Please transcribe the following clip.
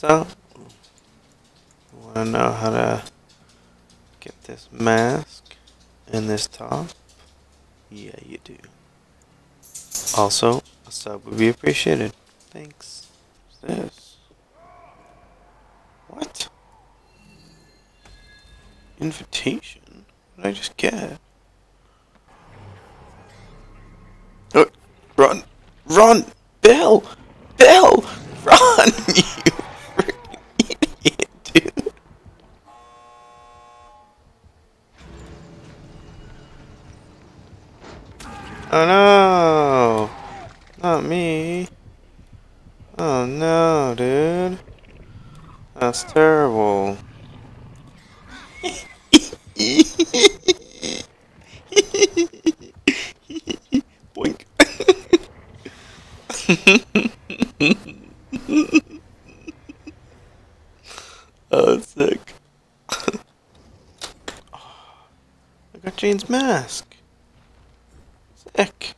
So, wanna know how to get this mask and this top? Yeah, you do. Also, a sub would be appreciated. Thanks. What's this? What? Invitation? What did I just get? Oh, run! Run! Bill! Bill! Run! You freaking idiot, dude! Oh no! Not me. Oh no, dude. That's terrible. Boink. Oh, that's sick. I got Jane's mask. Sick.